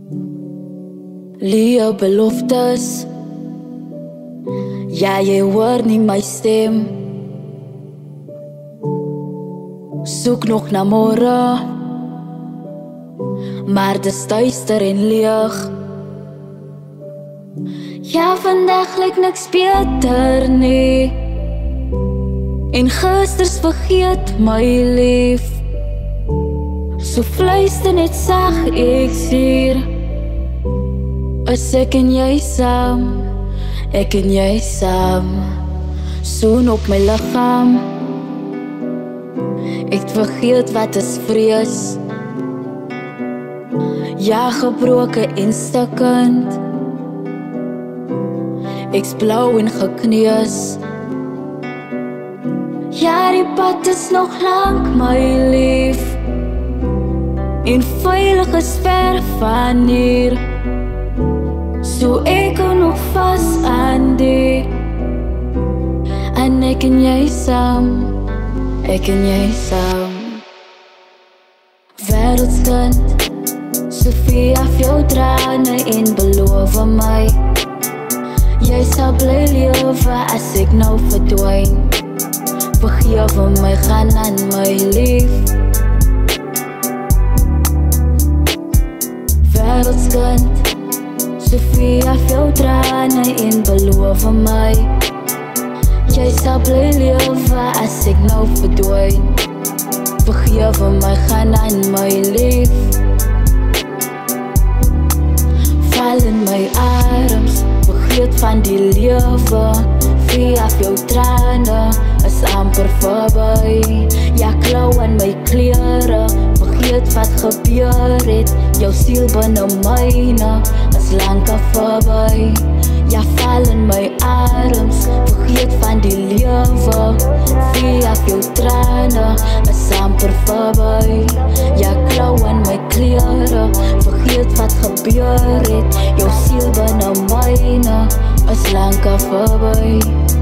Lie beloftes, ja, jy hoor nie my stem. Soek nog na môre, maar dis duister en leeg. Ja, vandag lyk niks beter nie, en gisters vergeet my lief. So fluister net sag ek hier, is ek en jy saam, ek en jy saam. Soen op my lichaam, ek vergeet wat is vrees. Ja, gebroken en stikkend, ek's blauw en gekneus. Ja, die pad is nog lang, my lief, en veilig is ver van hier. So ek hou nog vast aan die, en ek en jy saam, ek en jy saam. Wereldskind, Sofie af jou trane en beloof my, jy sal bly lewe as ek nou verdwyn. Vergewe my, gaan aan my lief. Wereldskind, Sofie af jou trane en beloof my, jy sal bly lewe as ek nou verdwyn. Vergewe my, gaan aan my lief. Val in my arms, vergeet van die lewe. Via jou trane is amper verby. Ja, klauw in my klere, vergeet wat gebeur het. Jou siel binne myne is lang al verby. Ja, val in my arms, vergeet van die lewe. Via jou trane is amper verby. Ja, klauw in my klere, vergeet wat gebeur het. Jou siel binne myne is lang al verby.